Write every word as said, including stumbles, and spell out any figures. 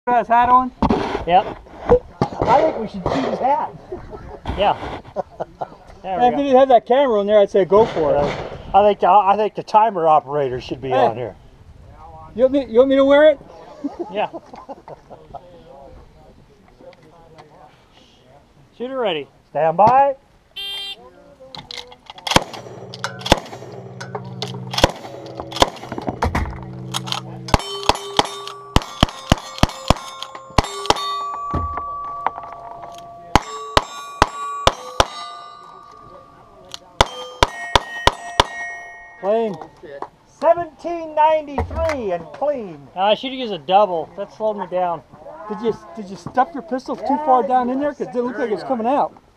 Got his hat on? Yep. I think we should shoot his hat. Yeah. There Hey, if you didn't have that camera on there, I'd say go for it. I think the, I think the timer operator should be Hey. on here. You want me, you want me to wear it? Yeah. Shooter ready. Stand by. Clean. seventeen ninety-three and clean. Uh, I should have used a double. That slowed me down. Did you did you stuff your pistol too far down in there? Because it looked like it was coming out.